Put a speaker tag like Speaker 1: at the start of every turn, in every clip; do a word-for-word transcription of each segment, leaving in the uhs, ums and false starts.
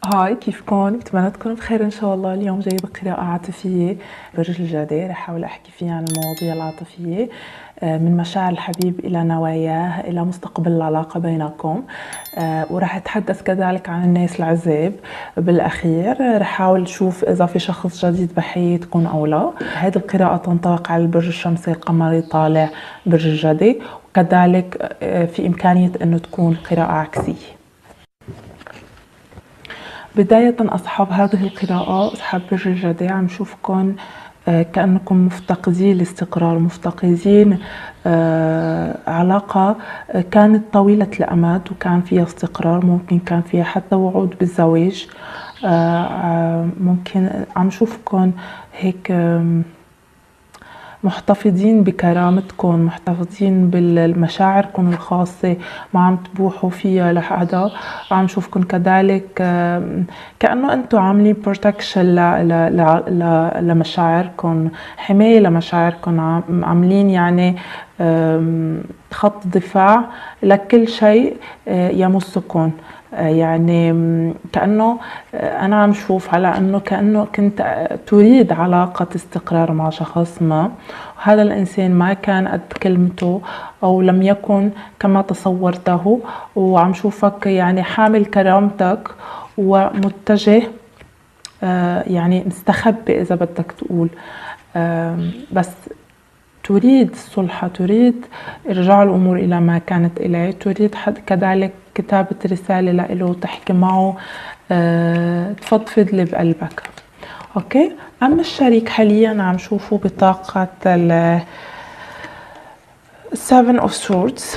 Speaker 1: هاي، كيفكن؟ بتمنى تكونوا بخير إن شاء الله. اليوم جايبة قراءة عاطفية برج الجدي، رح أحاول أحكي فيها عن المواضيع العاطفية، من مشاعر الحبيب إلى نواياه إلى مستقبل العلاقة بينكم. ورح أتحدث كذلك عن الناس العزاب. بالأخير رح أحاول أشوف إذا في شخص جديد بحياتكم أو لا. هذه القراءة تنطبق على البرج الشمسي القمري طالع برج الجدي، وكذلك في إمكانية أنه تكون قراءة عكسية. بداية أصحاب هذه القراءة، أصحاب برج الجدي، عم نشوفكم كأنكم مفتقدين الاستقرار، مفتقدين علاقة كانت طويلة الأمد وكان فيها استقرار، ممكن كان فيها حتى وعود بالزواج. ممكن عم نشوفكم هيك محتفظين بكرامتكم، محتفظين بمشاعركم الخاصة، ما عم تبوحوا فيها لحدا. عم شوفكم كذلك كأنه أنتم عاملين بروتكشن لمشاعركم، حماية لمشاعركم، عاملين يعني خط دفاع لكل شيء يمسكم. يعني كأنه أنا عم شوف على أنه كأنه كنت تريد علاقة استقرار مع شخص ما، وهذا الإنسان ما كان قد كلمته أو لم يكن كما تصورته، وعم شوفك يعني حامل كرامتك ومتجه، يعني مستخبي إذا بدك تقول، بس تريد الصلح، تريد إرجاع الأمور إلى ما كانت إليه، تريد حد كذلك كتابة رسالة له، تحكي معه، أه، تفضفض اللي بقلبك. أوكي. أما الشريك حاليا عم شوفه بطاقة ال Seven of Swords،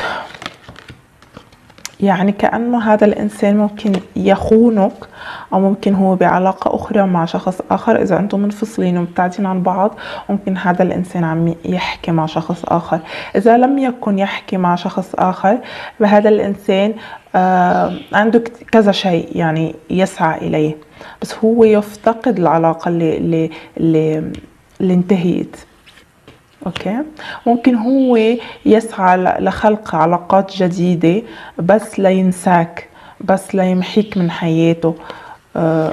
Speaker 1: يعني كأنه هذا الإنسان ممكن يخونك، أو ممكن هو بعلاقة أخرى مع شخص آخر. إذا أنتم منفصلين ومبتعدين عن بعض، ممكن هذا الإنسان عم يحكي مع شخص آخر. إذا لم يكن يحكي مع شخص آخر، فهذا الإنسان آه عنده كذا شيء يعني يسعى إليه، بس هو يفتقد العلاقة اللي, اللي, اللي, اللي انتهيت. اوكي. ممكن هو يسعى لخلق علاقات جديدة بس لينساك، بس ليمحيك من حياته. آه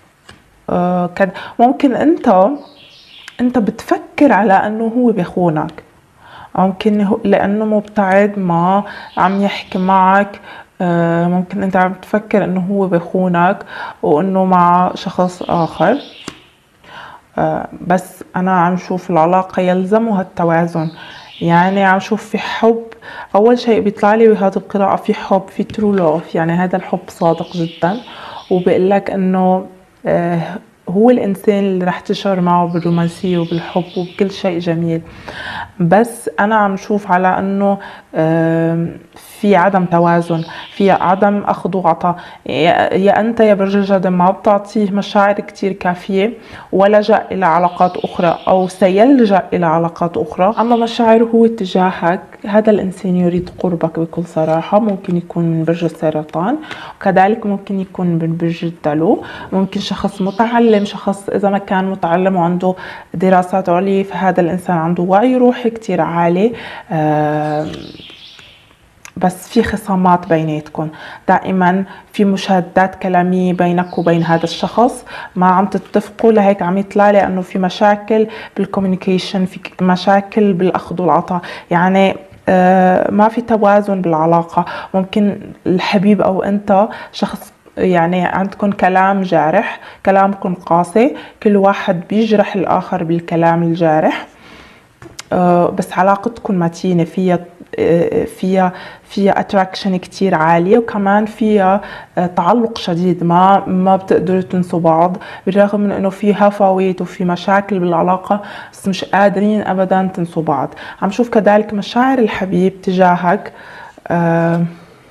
Speaker 1: آه كد ممكن انت انت بتفكر على انه هو بيخونك، ممكن لانه مبتعد، ما عم يحكي معك. آه ممكن انت عم تفكر انه هو بيخونك وانه مع شخص اخر. آه بس أنا عم شوف العلاقة يلزمها التوازن، يعني عم شوف في حب. أول شيء بيطلع لي بهذه القراءة في حب، في ترو لوف، يعني هذا الحب صادق جدا، وبقول لك إنه آه هو الإنسان اللي رح تشعر معه بالرومانسية وبالحب وبكل شيء جميل. بس أنا عم شوف على أنه في عدم توازن، في عدم أخذ وعطاء. يا أنت يا برج الجدي ما بتعطيه مشاعر كتير كافية، ولجأ إلى علاقات أخرى أو سيلجأ إلى علاقات أخرى. أما مشاعره هو تجاهك، هذا الإنسان يريد قربك بكل صراحة. ممكن يكون من برج السرطان، وكذلك ممكن يكون من برج الدلو. ممكن شخص متعلم، شخص إذا ما كان متعلم وعنده دراسات عليا، فهذا الإنسان عنده وعي روحي كتير عالي. آه بس في خصامات بيناتكم، دائما في مشادات كلامية بينك وبين هذا الشخص، ما عم تتفقوا، لهيك عم يطلع لي انه في مشاكل بالكوميونيكيشن، في مشاكل بالاخذ والعطاء، يعني آه ما في توازن بالعلاقة. ممكن الحبيب او انت شخص يعني عندكم كلام جارح، كلامكم قاسي، كل واحد بيجرح الاخر بالكلام الجارح. آه بس علاقتكم متينة، فيها فيها فيها اتراكشن كتير عالية، وكمان فيها تعلق شديد، ما ما بتقدروا تنسوا بعض، بالرغم من انه في هفوات وفي مشاكل بالعلاقة، بس مش قادرين ابدا تنسوا بعض. عم شوف كذلك مشاعر الحبيب تجاهك. آه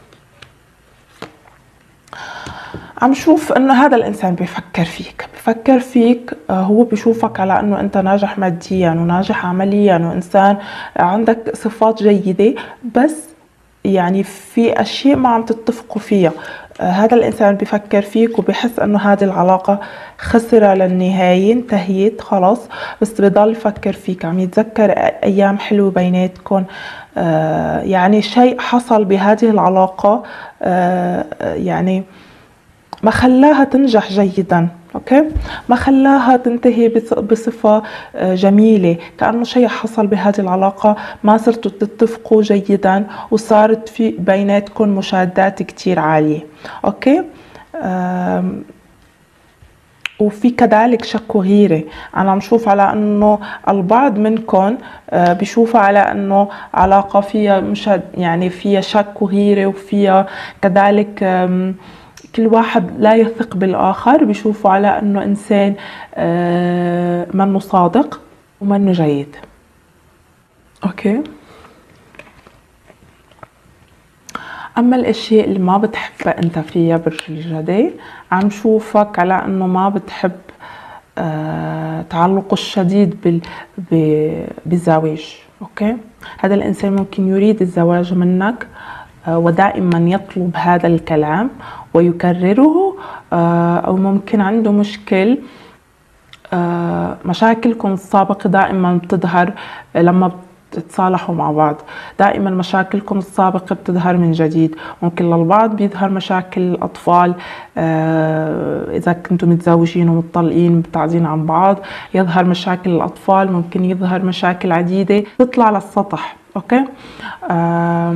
Speaker 1: عم شوف انه هذا الانسان بيفكر فيك، بيفكر فيك. هو بيشوفك على انه انت ناجح ماديا وناجح عمليا وانسان عندك صفات جيدة، بس يعني في اشياء ما عم تتفقوا فيها. هذا الانسان بيفكر فيك وبيحس انه هذه العلاقة خسرة للنهاية، انتهيت خلاص، بس بضل يفكر فيك، عم يتذكر ايام حلوة بيناتكم. آه يعني شيء حصل بهذه العلاقة، آه يعني ما خلاها تنجح جيدا، اوكي، ما خلاها تنتهي بصفة جميلة، كأنه شيء حصل بهذه العلاقة، ما صرتوا تتفقوا جيدا وصارت في بيناتكم مشادات كتير عالية، اوكي. وفي كذلك شك وغيرة. أنا عم شوف على أنه البعض منكم بيشوفها على أنه علاقة فيها مشاد، يعني فيها شك وغيرة، وفيها كذلك كل واحد لا يثق بالآخر، بيشوفوا على أنه إنسان منه صادق ومنه جيد، أوكي. أما الأشياء اللي ما بتحبها أنت فيها برج الجدي، عم شوفك على أنه ما بتحب آه تعلق الشديد بالزواج، أوكي. هذا الإنسان ممكن يريد الزواج منك آه ودائما يطلب هذا الكلام ويكرره، آه أو ممكن عنده مشكل، آه مشاكلكم السابقة دائما بتظهر لما تتصالحوا مع بعض، دائما مشاكلكم السابقة بتظهر من جديد. ممكن للبعض بيظهر مشاكل الأطفال، آه إذا كنتم متزوجين ومتطلقين مبتعدين عن بعض، يظهر مشاكل الأطفال، ممكن يظهر مشاكل عديدة تطلع للسطح، أوكي. آه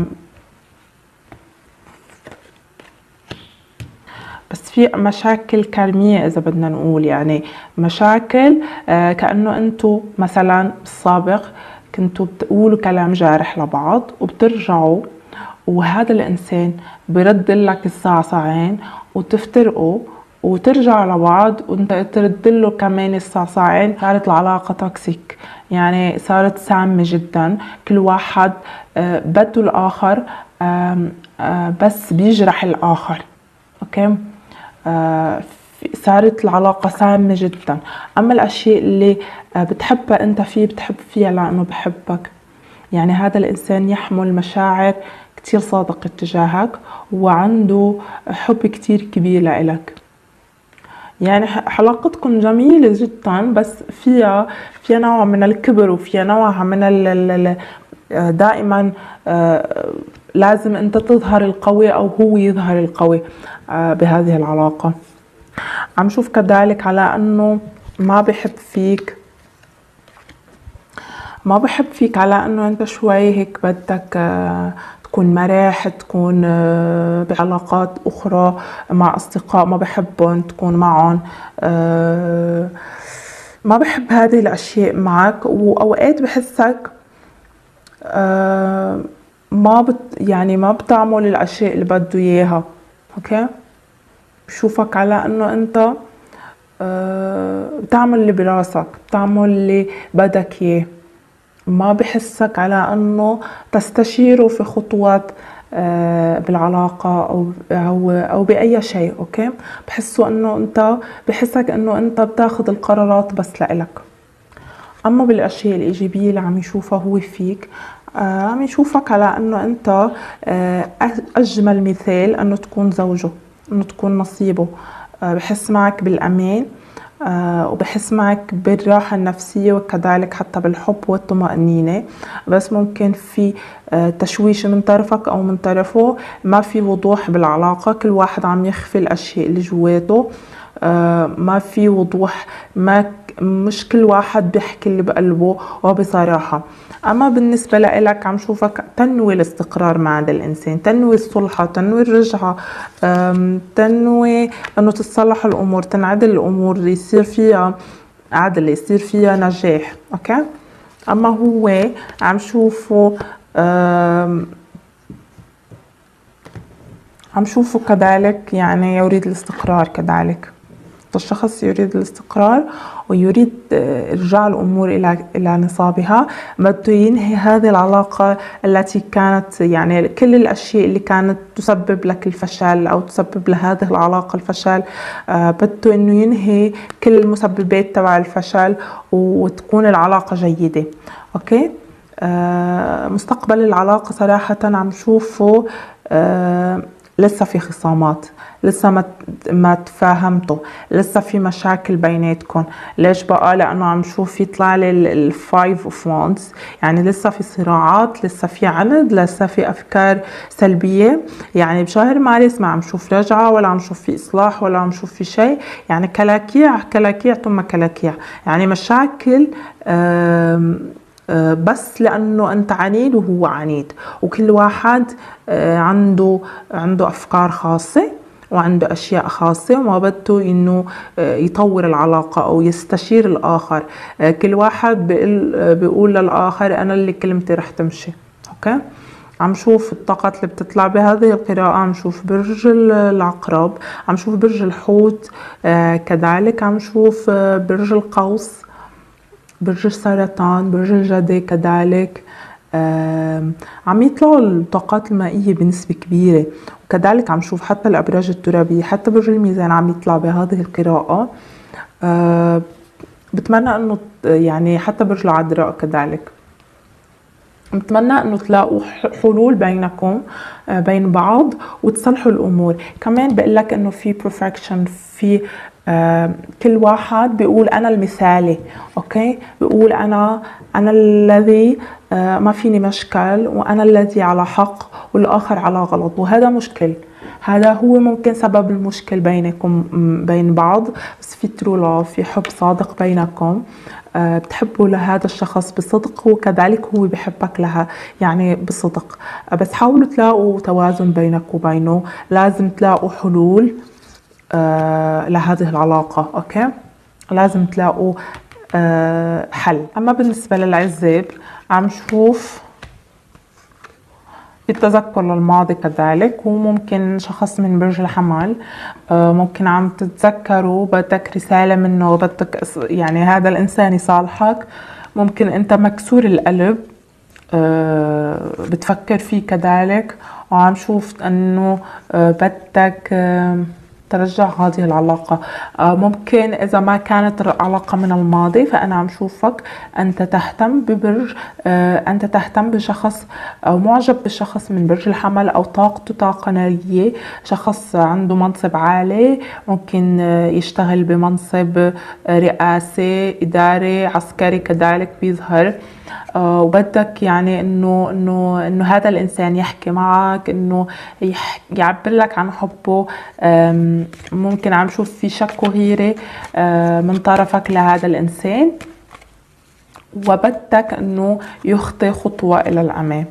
Speaker 1: بس في مشاكل كارمية إذا بدنا نقول، يعني مشاكل آه كأنه أنتم مثلا بالسابق كنتوا بتقولوا كلام جارح لبعض وبترجعوا، وهذا الإنسان برد لك الساعة ساعين وتفترقوا وترجعوا لبعض، وانت ترد له كمان الساعة ساعين. صارت العلاقة توكسيك، يعني صارت سامة جدا، كل واحد آه بده الآخر، آه آه بس بيجرح الآخر، أوكي. آه صارت العلاقة سامة جدا. أما الأشياء اللي بتحبها أنت فيه، بتحب فيها لأنه بحبك، يعني هذا الإنسان يحمل مشاعر كتير صادقة تجاهك وعنده حب كتير كبير لإلك، يعني علاقتكم جميلة جدا، بس فيها فيها نوع من الكبر وفيها نوع من ال دائما لازم أنت تظهر القوي أو هو يظهر القوي بهذه العلاقة. عم شوف كذلك على أنه ما بحب فيك ما بحب فيك على أنه أنت شوي هيك بدك تكون مرح، تكون بعلاقات أخرى مع أصدقاء ما بحبهم تكون معهم، ما بحب هذه الأشياء معك، وأوقات بحسك ما بت يعني ما بتعمل الأشياء اللي بده إياها، أوكي. بشوفك على أنه أنت بتعمل اللي براسك، بتعمل اللي بدك إياه، ما بحسك على أنه تستشيره في خطوات بالعلاقة أو أو أو بأي شيء، أوكي. بحسه أنه أنت بحسك أنه أنت بتاخذ القرارات بس لإلك. أما بالأشياء الإيجابية اللي عم يشوفها هو فيك، عم يشوفك على أنه أنت أجمل مثال أنه تكون زوجه، أنه تكون نصيبه، بحس معك بالأمان، آه وبحس معك بالراحة النفسية، وكذلك حتى بالحب والطمأنينة، بس ممكن في آه تشويش من طرفك أو من طرفه، ما في وضوح بالعلاقة، كل واحد عم يخفي الأشياء اللي جواته، آه ما في وضوح، ما مش كل واحد بيحكي اللي بقلبه وبصراحة. أما بالنسبة لإلك عم شوفك تنوي الاستقرار مع هذا الإنسان، تنوي الصلحة، تنوي الرجعة، تنوي أنه تتصلح الأمور، تنعدل الأمور، يصير فيها عدل، يصير فيها نجاح، أوكي. أما هو عم شوفه عم شوفه كذلك يعني يريد الاستقرار، كذلك الشخص يريد الاستقرار ويريد إرجاع الأمور إلى إلى نصابها، بده ينهي هذه العلاقة التي كانت، يعني كل الأشياء اللي كانت تسبب لك الفشل أو تسبب لهذه العلاقة الفشل، بده إنه ينهي كل المسببات تبع الفشل وتكون العلاقة جيدة، أوكي. مستقبل العلاقة صراحة عم شوفه لسه في خصامات، لسه ما ما تفاهمتوا، لسه في مشاكل بيناتكم. ليش بقى؟ لانه عم شوف يطلع لي الفايف اوف وانز، يعني لسه في صراعات، لسه في عند، لسه في افكار سلبيه. يعني بشهر مارس ما عم شوف رجعه، ولا عم شوف في اصلاح، ولا عم شوف في شيء. يعني كلاكيع كلاكيع ثم كلاكيع، يعني مشاكل بس لانه انت عنيد وهو عنيد، وكل واحد عنده عنده افكار خاصه وعنده اشياء خاصه، وما بده انه يطور العلاقه او يستشير الاخر. كل واحد بيقول بيقول للاخر انا اللي كلمتي رح تمشي. اوكي، عم شوف الطاقات اللي بتطلع بهذه القراءة. عم شوف برج العقرب، عم شوف برج الحوت، كذلك عم شوف برج القوس، برج السرطان، برج الجدي كذلك. عم يطلعوا الطاقات المائية بنسبة كبيرة، وكذلك عم شوف حتى الأبراج الترابية، حتى برج الميزان عم يطلع بهذه القراءة. أه بتمنى أنه يعني حتى برج العذراء كذلك. بتمنى انه تلاقوا حلول بينكم بين بعض وتصلحوا الامور. كمان بقول لك انه في perfection، في آه كل واحد بيقول انا المثالي. اوكي، بيقول انا انا الذي آه ما فيني مشكل، وانا الذي على حق والاخر على غلط، وهذا مشكل. هذا هو ممكن سبب المشكل بينكم بين بعض. بس في ترو لاف، في حب صادق بينكم. أه بتحبوا لهذا الشخص بصدق، وكذلك هو بحبك لها يعني بصدق. أه بس حاولوا تلاقوا توازن بينك وبينه. لازم تلاقوا حلول أه لهذه العلاقة. اوكي، لازم تلاقوا أه حل. اما بالنسبة للعزاب عم شوف التذكر للماضي كذلك، وممكن شخص من برج الحمل ممكن عم تتذكروا، بدك رسالة منه، بدك يعني هذا الإنسان يصالحك. ممكن أنت مكسور القلب بتفكر فيه كذلك، وعم شوف أنه بدك ترجع هذه العلاقة. ممكن إذا ما كانت علاقة من الماضي، فأنا عم شوفك أنت تهتم ببرج، أنت تهتم بشخص أو معجب بشخص من برج الحمل، أو طاقته طاقة نارية، شخص عنده منصب عالي، ممكن يشتغل بمنصب رئاسي، إداري، عسكري كذلك بيظهر. وبدك يعني انه انه انه هذا الانسان يحكي معك، انه يعبر لك عن حبه. ممكن عم شوف في شك وغيره من طرفك لهذا الانسان، وبدك انه يخطي خطوة الى الامام.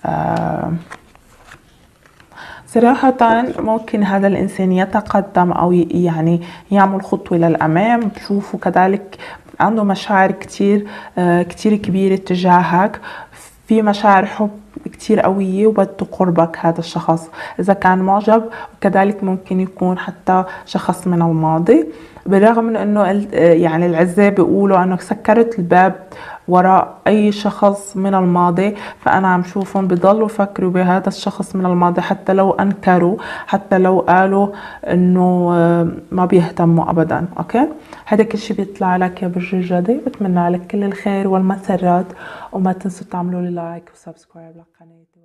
Speaker 1: صراحة ممكن هذا الانسان يتقدم او يعني يعمل خطوة للامام. بشوفه كذلك عنده مشاعر كتير كتير كبيرة تجاهك، في مشاعر حب كتير قوية، وبده قربك هذا الشخص إذا كان معجب. وكذلك ممكن يكون حتى شخص من الماضي، بالرغم من أنه يعني العزاب بيقولوا أنه سكرت الباب وراء أي شخص من الماضي. فأنا عم شوفهم بضلوا يفكروا بهذا الشخص من الماضي، حتى لو أنكروا، حتى لو قالوا أنه ما بيهتموا أبدا. أوكي، هذا كل شيء بيطلع لك يا برج الجدي. بتمنى لك كل الخير والمسرات، وما تنسوا تعملوا لي لايك وسبسكرايب لقناتي.